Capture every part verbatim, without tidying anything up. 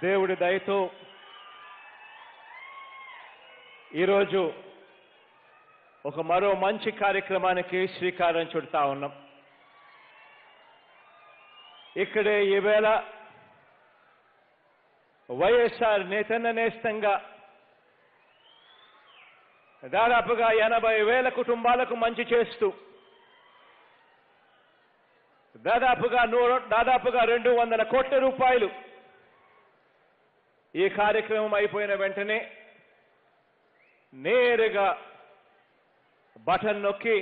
దేవుడి దయతో ఈరోజు ఒక మరో మంచి కార్యక్రమానికి శ్రీకారం చుడతా ఉన్నాం. ఇక్కడే ఈవేళ వైఎస్ఆర్ నేతన్న నేస్తంగా దాదాపుగా ఎనభై వేల కుటుంబాలకు మంచి చేస్తూ దాదాపుగా నూరు దాదాపుగా రెండు వందల కోట్ల రూపాయలు ఈ కార్యక్రమం అయిపోయిన వెంటనే నేరుగా బటన్ నొక్కి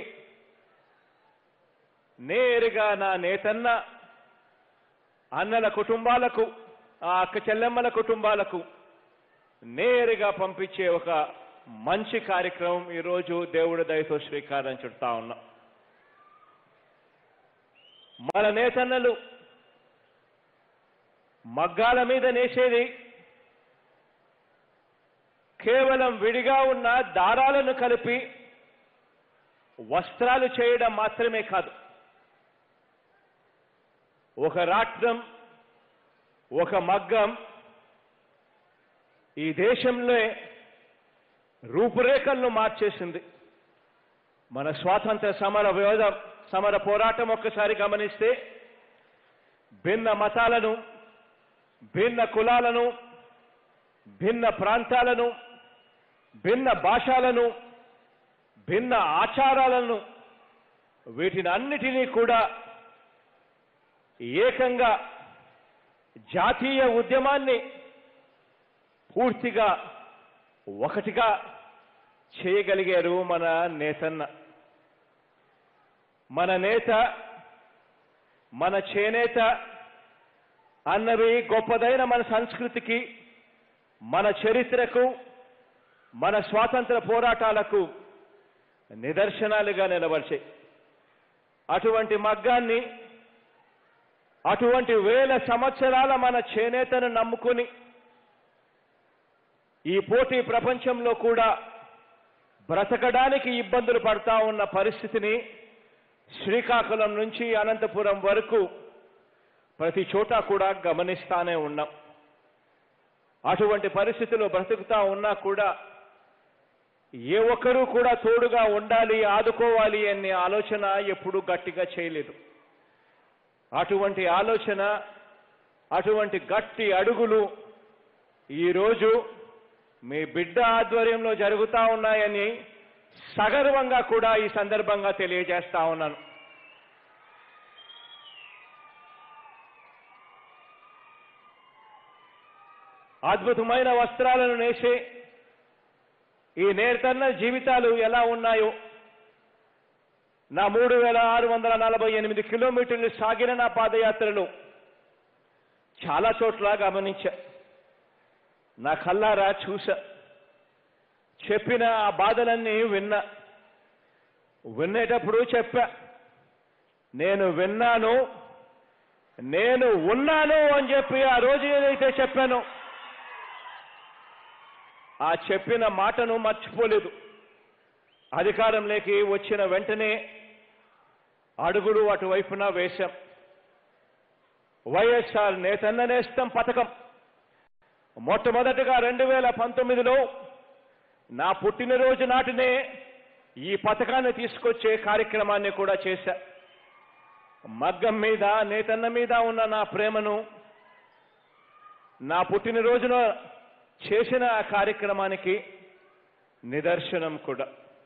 నేరుగా నా నేతన్న అన్నల కుటుంబాలకు ఆ అక్క చెల్లెమ్మల కుటుంబాలకు నేరుగా పంపించే ఒక మంచి కార్యక్రమం ఈరోజు దేవుడి దయతో శ్రీకారం చుడతా ఉన్నాం. మన నేతన్నలు మగ్గాల మీద నేసేది కేవలం విడిగా ఉన్న దారాలను కలిపి వస్త్రాలు చేయడం మాత్రమే కాదు, ఒక రాట్నం ఒక మగ్గం ఈ దేశంలో రూపురేఖలను మార్చేసింది. మన స్వాతంత్ర సమర విరోధ సమర పోరాటం ఒక్కసారి గమనిస్తే భిన్న మతాలను, భిన్న కులాలను, భిన్న ప్రాంతాలను, భిన్న భాషలను, భిన్న ఆచారాలను వీటిని అన్నిటినీ కూడా ఏకంగా జాతీయ ఉద్యమాన్ని పూర్తిగా ఒకటిగా చేయగలిగారు మన నేతన్న. మన నేత మన చేనేత అన్నవి గొప్పదైన మన సంస్కృతికి, మన చరిత్రకు, మన స్వాతంత్ర పోరాటాలకు నిదర్శనాలుగా నిలబడిచాయి. అటువంటి మగ్గాన్ని, అటువంటి వేల సంవత్సరాల మన చేనేతను నమ్ముకుని ఈ పోటీ ప్రపంచంలో కూడా బ్రతకడానికి ఇబ్బందులు పడతా ఉన్న పరిస్థితిని శ్రీకాకుళం నుంచి అనంతపురం వరకు ప్రతి చోట కూడా గమనిస్తానే ఉన్నాం. అటువంటి పరిస్థితులు బ్రతుకుతా ఉన్నా కూడా ఏ ఒక్కరూ కూడా తోడుగా ఉండాలి, ఆదుకోవాలి అనే ఆలోచన ఎప్పుడూ గట్టిగా చేయలేదు. అటువంటి ఆలోచన, అటువంటి గట్టి అడుగులు ఈరోజు మీ బిడ్డ ఆధ్వర్యంలో జరుగుతూ ఉన్నాయని సగర్వంగా కూడా ఈ సందర్భంగా తెలియజేస్తా ఉన్నాను. అద్భుతమైన వస్త్రాలను నేసే ఈ నేతన్న జీవితాలు ఎలా ఉన్నాయో నా మూడు వేల ఆరు వందల నలభై ఎనిమిది కిలోమీటర్లు సాగిన నా పాదయాత్రలో చాలా చోట్ల గమనించా, నా కల్లారా చూసా, చెప్పిన ఆ బాధలన్నీ విన్నా. వినేటప్పుడు చెప్పా, నేను విన్నాను, నేను ఉన్నాను అని చెప్పి ఆ రోజు ఏదైతే చెప్పానో ఆ చెప్పిన మాటను మర్చిపోలేదు. అధికారంలోకి వచ్చిన వెంటనే అడుగులు అటువైపున వేశాం. వైఎస్ఆర్ నేతన్న నేస్తం పథకం మొట్టమొదటిగా రెండు వేల పంతొమ్మిదిలో నా పుట్టినరోజు నాటినే ఈ పథకాన్ని తీసుకొచ్చే కార్యక్రమాన్ని కూడా చేశా. మగ్గం మీద, నేతన్న మీద ఉన్న నా ప్రేమను నా పుట్టినరోజున చేసిన ఆ కార్యక్రమానికి నిదర్శనం కూడా.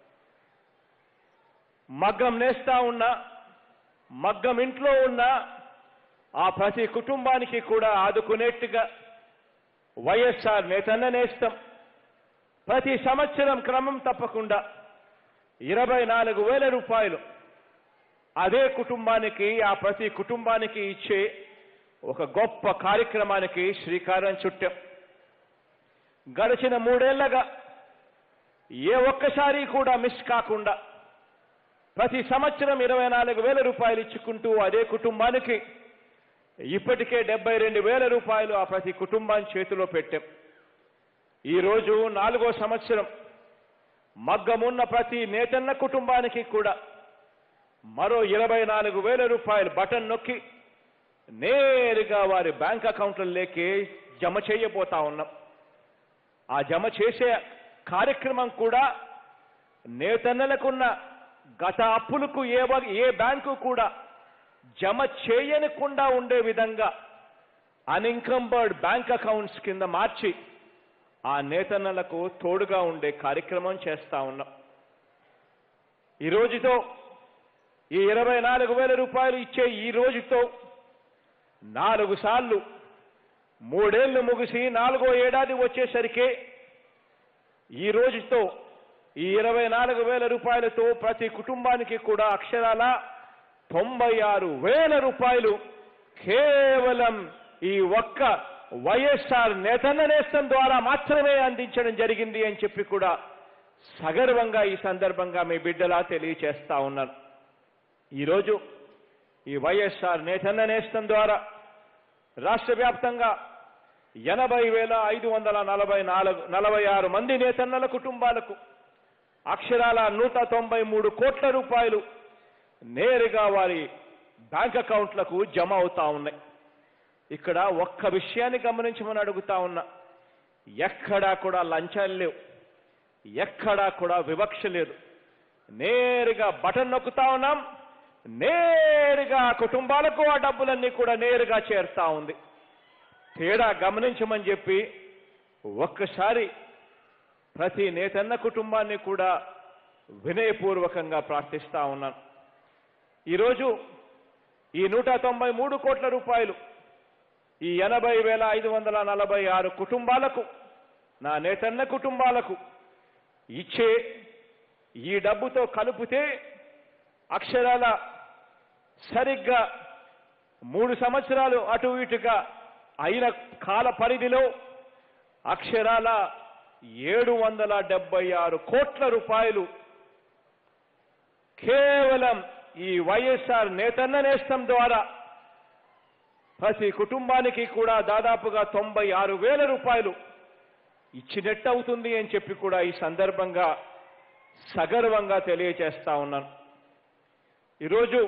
మగ్గం నేస్తా ఉన్నా, మగ్గం ఇంట్లో ఉన్న ఆ ప్రతి కుటుంబానికి కూడా ఆదుకునేట్టుగా వైఎస్ఆర్ నేతన్న నేస్తం ప్రతి సంవత్సరం క్రమం తప్పకుండా ఇరవై నాలుగు వేల రూపాయలు అదే కుటుంబానికి, ఆ ప్రతి కుటుంబానికి ఇచ్చే ఒక గొప్ప కార్యక్రమానికి శ్రీకారం చుట్టాం. గడిచిన మూడేళ్లగా ఏ ఒక్కసారి కూడా మిస్ కాకుండా ప్రతి సంవత్సరం ఇరవై నాలుగు వేల రూపాయలు ఇచ్చుకుంటూ అదే కుటుంబానికి ఇప్పటికే డెబ్బై రెండు వేల రూపాయలు ఆ ప్రతి కుటుంబాన్ని చేతిలో పెట్టాం. ఈరోజు నాలుగో సంవత్సరం మగ్గమున్న ప్రతి నేతన్న కుటుంబానికి కూడా మరో ఇరవై నాలుగు వేల రూపాయలు బటన్ నొక్కి నేరుగా వారి బ్యాంక్ అకౌంట్లలోకి జమ చేయబోతా ఉన్నాం. ఆ జమ చేసే కార్యక్రమం కూడా నేతన్నలకున్న గత అప్పులకు ఏ ఏ బ్యాంకు కూడా జమ చేయనకుండా ఉండే విధంగా అన్ఇన్కంబర్డ్ బ్యాంక్ అకౌంట్స్ కింద మార్చి ఆ నేతన్నలకు తోడుగా ఉండే కార్యక్రమం చేస్తా ఉన్నాం. ఈ రోజుతో ఈ ఇరవై నాలుగు వేల రూపాయలు ఇచ్చే ఈ రోజుతో నాలుగు సార్లు మూడేళ్లు ముగిసి నాలుగో ఏడాది వచ్చేసరికి ఈ రోజుతో ఈ ఇరవై నాలుగు వేల రూపాయలతో ప్రతి కుటుంబానికి కూడా అక్షరాల తొంభై ఆరు వేల రూపాయలు కేవలం ఈ ఒక్క వైఎస్ఆర్ నేతన్న నేస్తం ద్వారా మాత్రమే అందించడం జరిగింది అని చెప్పి కూడా సగర్వంగా ఈ సందర్భంగా మీ బిడ్డలా తెలియచేస్తా ఉన్నాను. ఈరోజు ఈ వైఎస్ఆర్ నేతన్న నేస్తం ద్వారా రాష్ట్ర వ్యాప్తంగా ఎనభై వేల ఐదు వందల నలభై నాలుగు నలభై ఆరు మంది నేతన్నల కుటుంబాలకు అక్షరాల నూట తొంభై మూడు కోట్ల రూపాయలు నేరుగా వారి బ్యాంక్ అకౌంట్లకు జమ అవుతా ఉన్నాయి. ఇక్కడ ఒక్క విషయాన్ని గమనించమని అడుగుతా ఉన్నా. ఎక్కడా కూడా లంచాలు లేవు, ఎక్కడా కూడా వివక్ష లేదు. నేరుగా బటన్ నొక్కుతా ఉన్నాం, నేరుగా కుటుంబాలకు ఆ డబ్బులన్నీ కూడా నేరుగా చేరుతా ఉంది. తేడా గమనించమని చెప్పి ఒక్కసారి ప్రతి నేతన్న కుటుంబాన్ని కూడా వినయపూర్వకంగా ప్రార్థిస్తా ఉన్నాను. ఈరోజు ఈ నూట తొంభై మూడు కోట్ల రూపాయలు ఈ ఎనభై వేల ఐదు వందల నలభై ఆరు కుటుంబాలకు, నా నేతన్న కుటుంబాలకు ఇచ్చే ఈ డబ్బుతో కలిపితే అక్షరాల సరిగ్గా మూడు సంవత్సరాలు అటు ఇటుగా అయిన కాల పరిధిలో అక్షరాల ఏడు వందల డెబ్బై ఆరు కోట్ల రూపాయలు కేవలం ఈ వైఎస్ఆర్ నేతన్న నేస్తం ద్వారా ప్రతి కుటుంబానికి కూడా దాదాపుగా తొంభై ఆరు వేల రూపాయలు ఇచ్చినట్టు అవుతుంది అని చెప్పి కూడా ఈ సందర్భంగా సగర్వంగా తెలియజేస్తా ఉన్నాను. ఈరోజు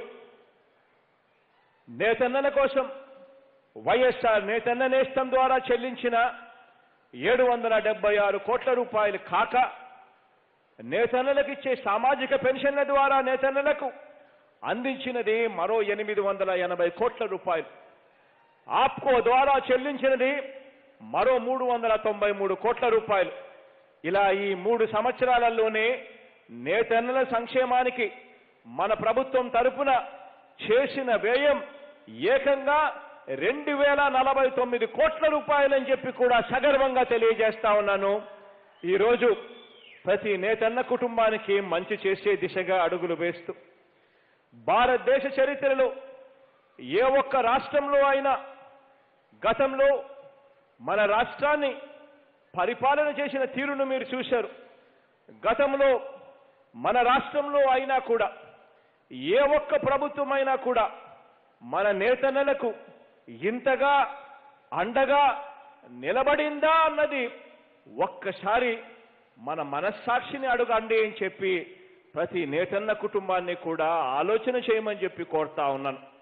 నేతన్నల కోసం వైఎస్ఆర్ నేతన్న నేస్తం ద్వారా చెల్లించిన ఏడు వందల డెబ్బై ఆరు కోట్ల రూపాయలు కాక నేతన్నలకు ఇచ్చే సామాజిక పెన్షన్ల ద్వారా నేతన్నలకు అందించినది మరో ఎనిమిది వందల ఎనభై కోట్ల రూపాయలు, ఆప్కో ద్వారా చెల్లించినది మరో మూడు వందల తొంభై మూడు కోట్ల రూపాయలు. ఇలా ఈ మూడు సంవత్సరాలలోనే నేతన్నల సంక్షేమానికి మన ప్రభుత్వం తరపున చేసిన వ్యయం ఏకంగా రెండు వేల నలభై తొమ్మిది కోట్ల రూపాయలని చెప్పి కూడా సగర్వంగా తెలియజేస్తా ఉన్నాను. ఈరోజు ప్రతి నేతన్న కుటుంబానికి మంచి చేసే దిశగా అడుగులు వేస్తూ భారతదేశ చరిత్రలో ఏ ఒక్క రాష్ట్రంలో అయినా గతంలో మన రాష్ట్రాన్ని పరిపాలన చేసిన తీరును మీరు చూశారు. గతంలో మన రాష్ట్రంలో అయినా కూడా ఏ ఒక్క ప్రభుత్వమైనా కూడా మన నేతన్నలకు ఇంతగా అండగా నిలబడిందా అన్నది ఒక్కసారి మన మనస్సాక్షిని అడుగండి అని చెప్పి ప్రతి నేతన్న కుటుంబాన్ని కూడా ఆలోచన చేయమని చెప్పి కోరుతా ఉన్నాను.